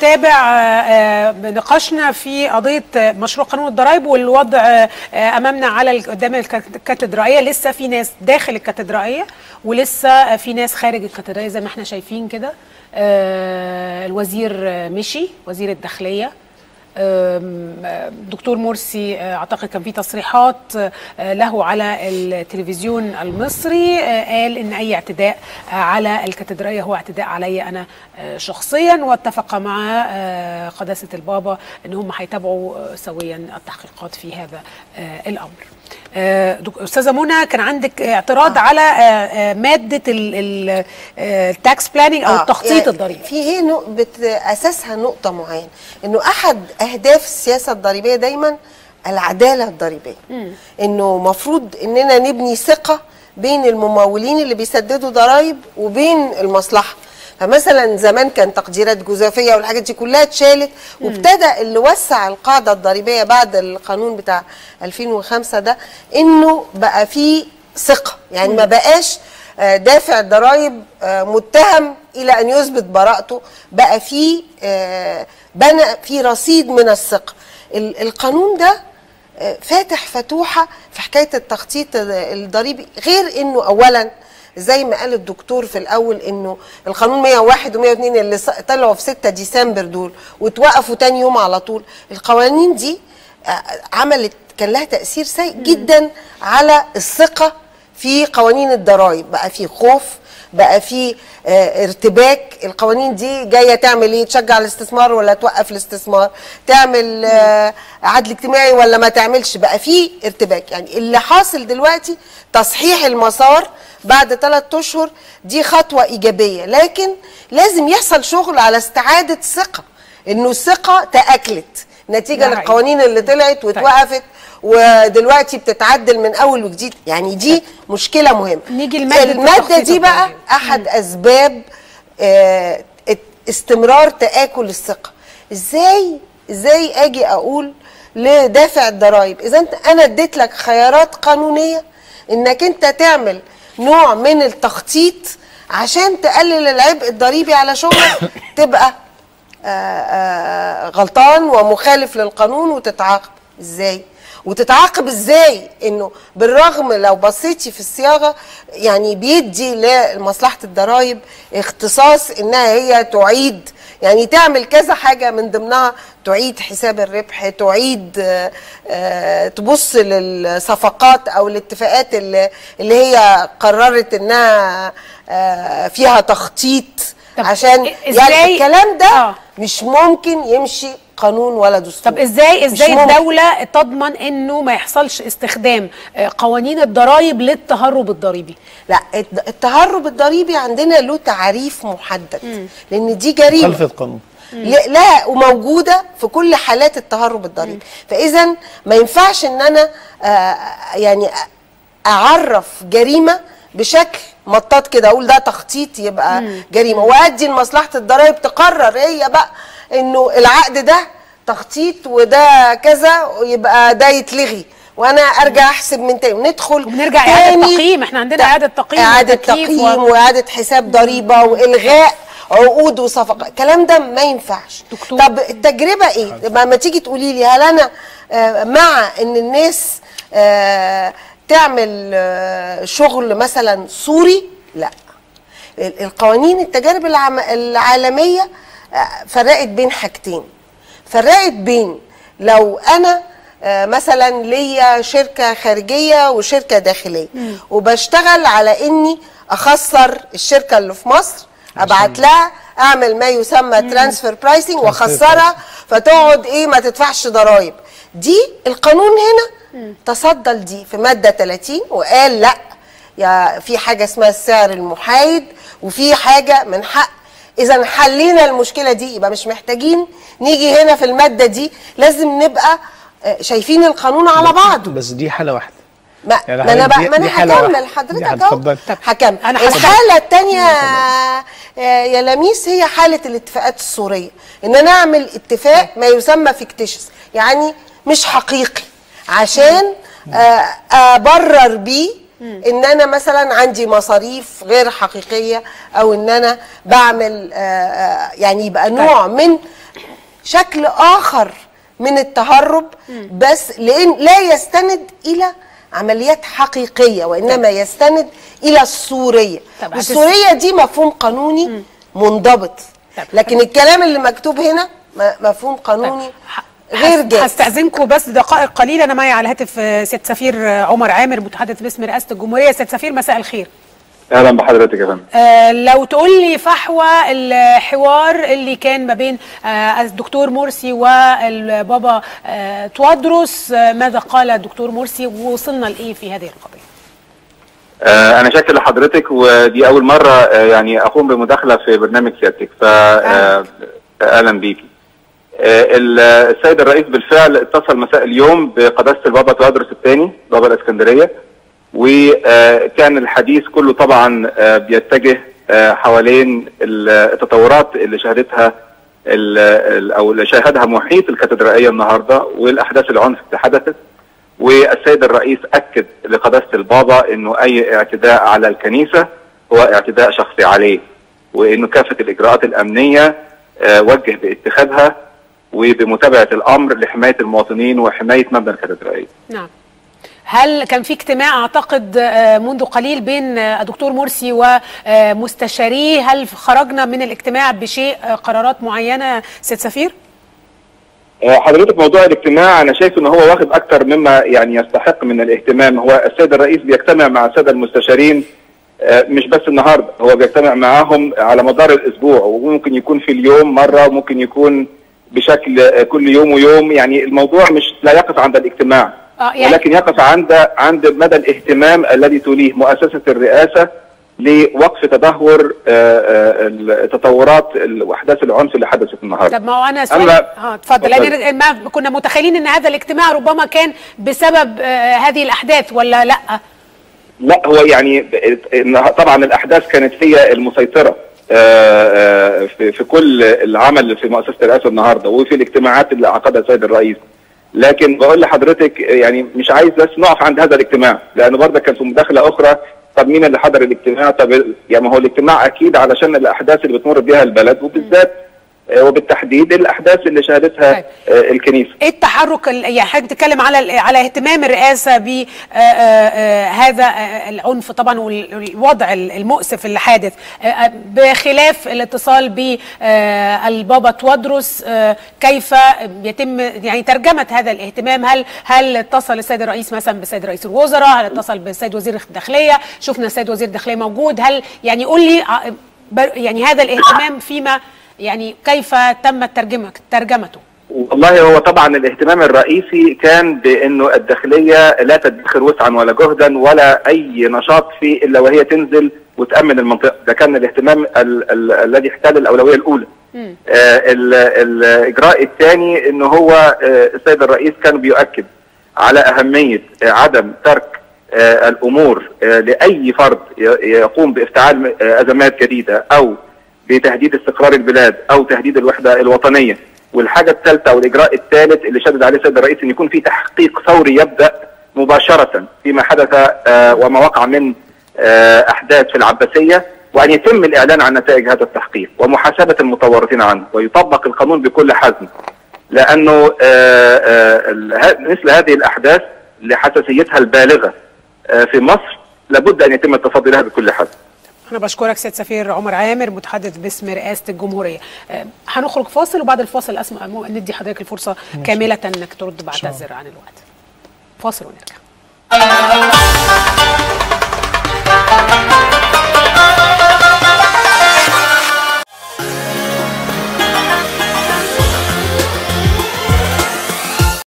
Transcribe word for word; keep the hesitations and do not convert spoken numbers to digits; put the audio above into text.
بنتابع نقاشنا في قضيه مشروع قانون الضرائب والوضع امامنا على قدام الكاتدرائيه. لسه في ناس داخل الكاتدرائيه ولسه في ناس خارج الكاتدرائيه زي ما احنا شايفين كده. الوزير مشي، وزير الداخليه دكتور مرسي، اعتقد كان في تصريحات له على التلفزيون المصري قال ان اي اعتداء على الكاتدرائيه هو اعتداء علي انا شخصيا، واتفق مع قداسه البابا ان هم هيتابعوا سويا التحقيقات في هذا الامر. استاذه منى، كان عندك اعتراض آه. على ماده التاكس بلاننج او آه. التخطيط يعني الضريبي. في هي اساسها نقطه معينه، انه احد اهداف السياسه الضريبيه دايما العداله الضريبيه، م. انه مفروض اننا نبني ثقه بين الممولين اللي بيسددوا ضرائب وبين المصلحه. فمثلا زمان كان تقديرات جزافيه والحاجات دي كلها اتشالت، وابتدى اللي وسع القاعده الضريبيه بعد القانون بتاع ألفين وخمسة ده انه بقى فيه ثقه، يعني مم. ما بقاش دافع الضرائب متهم الى ان يثبت براءته، بقى فيه بنى في رصيد من الثقه. القانون ده فاتح فتوحه في حكايه التخطيط الضريبي، غير انه اولا زي ما قال الدكتور في الاول انه القانون مية وواحد ومية واتنين اللي طلعوا في ستة ديسمبر دول واتوقفوا تاني يوم على طول، القوانين دي عملت كان لها تأثير سيء جدا على الثقة في قوانين الضرائب. بقى في خوف، بقى في اه ارتباك. القوانين دي جايه تعمل ايه؟ تشجع الاستثمار ولا توقف الاستثمار؟ تعمل اه عدل اجتماعي ولا ما تعملش؟ بقى في ارتباك. يعني اللي حاصل دلوقتي تصحيح المسار بعد ثلاث اشهر، دي خطوه ايجابيه، لكن لازم يحصل شغل على استعاده الثقه، انه الثقه تاكلت نتيجه للقوانين اللي طلعت واتوقفت ودلوقتي بتتعدل من اول وجديد. يعني دي مشكله مهمه. نيجي الماده, المادة دي بقى احد م. اسباب اه استمرار تآكل الثقه. ازاي ازاي اجي اقول لدافع الضرائب اذا انا اديت لك خيارات قانونيه انك انت تعمل نوع من التخطيط عشان تقلل العبء الضريبي على شغلك، تبقى آآ آآ غلطان ومخالف للقانون وتتعاقب ازاي؟ وتتعاقب ازاي؟ انه بالرغم لو بصيتي في الصياغه يعني بيدي لمصلحه الضرائب اختصاص انها هي تعيد، يعني تعمل كذا حاجه من ضمنها تعيد حساب الربح، تعيد آآ آآ تبص للصفقات او الاتفاقات اللي, اللي هي قررت انها فيها تخطيط عشان يعني الكلام ده آه. مش ممكن يمشي قانون ولا دستور. طب ازاي ازاي الدوله تضمن انه ما يحصلش استخدام قوانين الضرائب للتهرب الضريبي؟ لا، التهرب الضريبي عندنا له تعريف محدد، م. لان دي جريمه مخالفه قانون لا وموجوده في كل حالات التهرب الضريبي. فاذا ما ينفعش ان انا آه يعني اعرف جريمه بشكل مطاط كده اقول ده تخطيط يبقى مم. جريمه، وادي لمصلحه الضرائب تقرر هي بقى انه العقد ده تخطيط وده كذا يبقى ده يتلغي، وانا ارجع احسب من تاني وندخل ونرجع اعاده تقييم. احنا عندنا اعاده تقييم اعاده تقييم و... واعاده حساب ضريبه والغاء عقود وصفقات. الكلام ده ما ينفعش. دكتور. طب التجربه ايه؟ لما تيجي تقولي لي هل انا آه مع ان الناس آه تعمل شغل مثلا صوري؟ لا. القوانين التجارب العالميه فرقت بين حاجتين، فرقت بين لو انا مثلا ليا شركه خارجيه وشركه داخليه م. وبشتغل على اني اخسر الشركه اللي في مصر، ابعت لها اعمل ما يسمى ترانسفير برايسنج واخسرها فتقعد ايه ما تدفعش ضرائب. دي القانون هنا تصدى لدي في ماده ثلاثين وقال لا، يا في حاجه اسمها السعر المحايد وفي حاجه من حق. اذا حلينا المشكله دي يبقى مش محتاجين نيجي هنا في الماده دي، لازم نبقى شايفين القانون على بعضه. بس دي حاله واحده. ما, يعني ما انا بقى ما انا هكمل حضرتك اهو هكمل. الحاله الثانيه يا لميس هي حاله الاتفاقات الصوريه، ان انا اعمل اتفاق ما يسمى فيكتيشس، يعني مش حقيقي، عشان ابرر بيه ان انا مثلا عندي مصاريف غير حقيقيه، او ان انا بعمل يعني يبقى نوع من شكل اخر من التهرب، بس لان لا يستند الى عمليات حقيقيه وانما يستند الى الصوريه، والصوريه دي مفهوم قانوني منضبط، لكن الكلام اللي مكتوب هنا مفهوم قانوني غير جاهز. هستأذنكم بس دقائق قليله، انا معي على الهاتف سيادة سفير عمر عامر متحدث باسم رئاسه الجمهوريه. سيادة سفير مساء الخير. اهلا بحضرتك يا فندم. آه لو تقول لي فحوى الحوار اللي كان ما بين آه الدكتور مرسي والبابا آه توادرس، آه ماذا قال الدكتور مرسي ووصلنا لايه في هذه القضيه؟ آه انا شاكر لحضرتك، ودي اول مره آه يعني اقوم بمداخله في برنامج سيادتك، ف آه اهلا بيكي. آه السيد الرئيس بالفعل اتصل مساء اليوم بقداسه البابا توادرس الثاني بابا الاسكندريه، وكان الحديث كله طبعا بيتجه حوالين التطورات اللي شهدتها او اللي شاهدها محيط الكاتدرائيه النهارده والاحداث العنف اللي حدثت. والسيد الرئيس اكد لقداسه البابا انه اي اعتداء على الكنيسه هو اعتداء شخصي عليه، وانه كافه الاجراءات الامنيه وجه باتخاذها وبمتابعه الامر لحمايه المواطنين وحمايه مبنى الكاتدرائيه. نعم. هل كان في اجتماع اعتقد منذ قليل بين الدكتور مرسي ومستشاريه؟ هل خرجنا من الاجتماع بشيء قرارات معينه سيد سفير؟ حضرتك موضوع الاجتماع انا شايف ان هو واخد اكثر مما يعني يستحق من الاهتمام. هو السيد الرئيس بيجتمع مع الساده المستشارين مش بس النهارده، هو بيجتمع معاهم على مدار الاسبوع، وممكن يكون في اليوم مره وممكن يكون بشكل كل يوم ويوم. يعني الموضوع مش لا يقف عند الاجتماع، آه يعني ولكن يقف عند عند مدى الاهتمام الذي توليه مؤسسه الرئاسه لوقف تدهور التطورات واحداث العنف اللي حدثت النهارده. طب ما هو انا سؤال اه اتفضل، لان ما كنا متخيلين ان هذا الاجتماع ربما كان بسبب آه هذه الاحداث ولا لا؟ لا، هو يعني طبعا الاحداث كانت هي المسيطره آه آه في, في كل العمل في مؤسسه الرئاسه النهارده وفي الاجتماعات اللي عقدها السيد الرئيس. لكن بقول لحضرتك يعني مش عايز بس نقف عند هذا الاجتماع، لانه برضه كان في مداخله اخرى طب مين اللي حضر الاجتماع؟ طب يعني ما هو الاجتماع اكيد علشان الاحداث اللي بتمر بها البلد، وبالذات وبالتحديد الاحداث اللي شهدتها الكنيسه. ايه التحرك يعني حضرتك بتتكلم على على اهتمام الرئاسه بهذا العنف طبعا والوضع المؤسف اللي حادث، بخلاف الاتصال بالبابا توادرس، كيف يتم يعني ترجمه هذا الاهتمام؟ هل هل اتصل السيد الرئيس مثلا بالسيد رئيس الوزراء؟ هل اتصل بالسيد وزير الداخليه؟ شفنا السيد وزير الداخليه موجود. هل يعني قول لي يعني هذا الاهتمام فيما يعني كيف تم ترجمه ترجمته؟ والله هو طبعا الاهتمام الرئيسي كان بانه الداخليه لا تدخر وسعا ولا جهدا ولا اي نشاط فيه الا وهي تنزل وتامن المنطقه. ده كان الاهتمام ال ال الذي احتل الاولويه الاولى. آه الاجراء الثاني انه هو آه السيد الرئيس كان بيؤكد على اهميه آه عدم ترك آه الامور آه لاي فرد يقوم بافتعال آه ازمات جديده او بتهديد استقرار البلاد او تهديد الوحده الوطنيه. والحاجه الثالثه او الاجراء الثالث اللي شدد عليه السيد الرئيس ان يكون في تحقيق فوري يبدا مباشره فيما حدث آه وما وقع من آه احداث في العباسيه، وان يتم الاعلان عن نتائج هذا التحقيق ومحاسبه المتورطين عنه ويطبق القانون بكل حزم، لانه آه آه مثل هذه الاحداث لحساسيتها البالغه آه في مصر لابد ان يتم التصدي لها بكل حزم. أنا بشكرك سيد سفير عمر عامر متحدث باسم رئاسة الجمهورية. أه هنخرج فاصل، وبعد الفاصل أسمع ندي حضرتك الفرصة كاملة إنك ترد بعتذر عن الوقت. فاصل ونرجع.